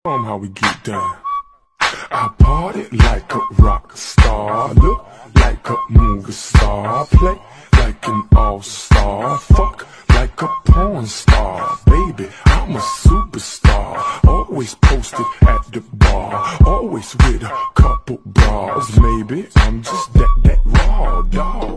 How we get down. I party like a rock star, look like a movie star, play like an all-star, fuck like a porn star. Baby, I'm a superstar, always posted at the bar, always with a couple bras. Maybe I'm just that raw dog.